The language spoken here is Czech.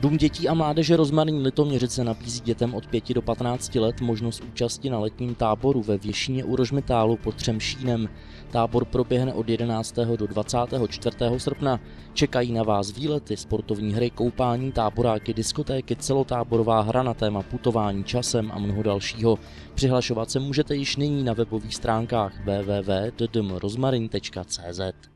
Dům dětí a mládeže Rozmarín Litoměřice nabízí dětem od 5 do 15 let možnost účasti na letním táboru ve Věšíně u Rožmitálu pod Třemšínem. Tábor proběhne od 11. do 24. srpna. Čekají na vás výlety, sportovní hry, koupání, táboráky, diskotéky, celotáborová hra na téma putování časem a mnoho dalšího. Přihlašovat se můžete již nyní na webových stránkách www.ddmrozmarin.cz.